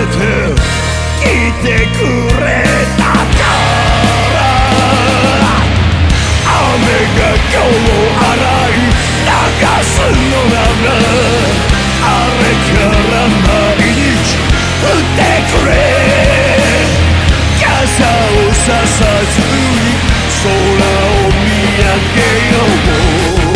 ていてくれたから雨が今日を洗い流すのならあれから毎日降ってくれ傘をささずに空を見上げよう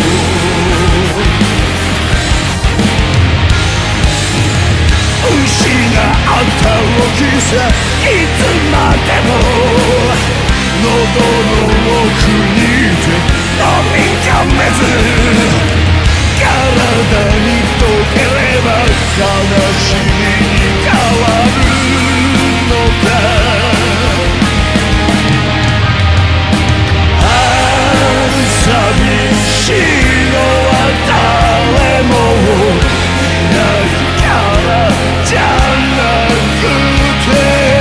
失った大きさいつまでも喉の奥にいて飲み込めず体に溶ければ悲しみに変わるのだ寂しいのは誰もいないからじゃなくて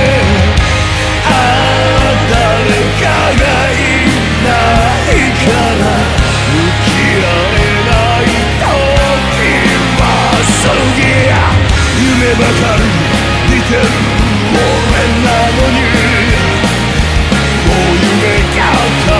誰かがいないから向き合えない時は過ぎ夢ばかり見てる俺なのにもう夢が